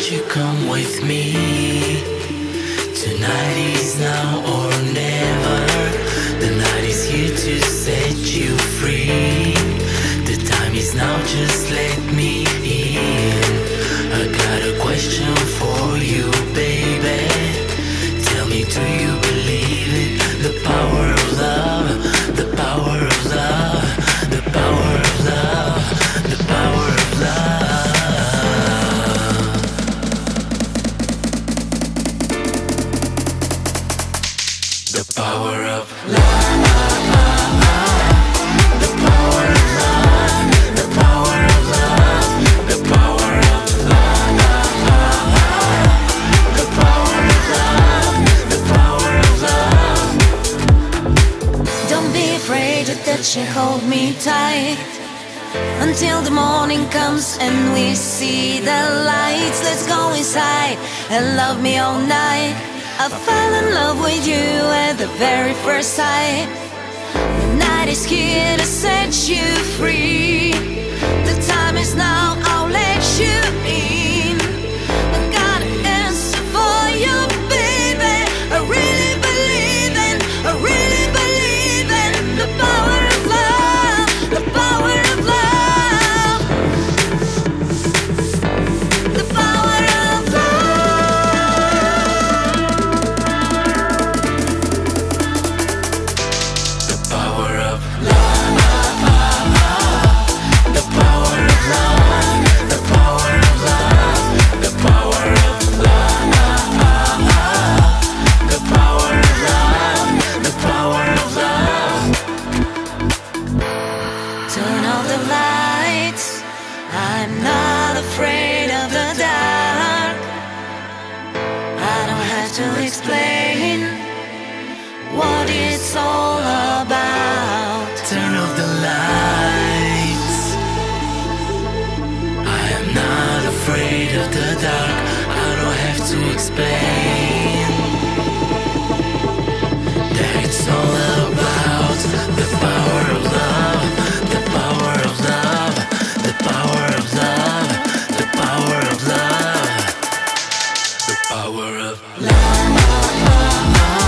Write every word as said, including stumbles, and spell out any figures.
won't you come with me? Tonight is now or never. The night is here to set you free. The time is now, just let me in. I got a question for you, baby. Tell me, do you believe it? The power of love, the power of love, the power of love, the power of love. The power of love, the power of love, the power of love, the power of love, the power of love, the power of love. Don't be afraid to touch and hold me tight until the morning comes and we see the lights. Let's go inside and love me all night. I fell in love with you at the very first sight. The night is here to set you free. The time is now, I'll let you in. I got an answer for you, baby. I really believe in, I really believe in the power of love, the power of love, the power of love. Turn off the lights. I'm not afraid of the dark. I don't have to explain what it's all about. Turn off the lights. I am not afraid of the dark. I don't have to explain that it's all about the power of love, the power of love, the power of love, the power of love, the power of love.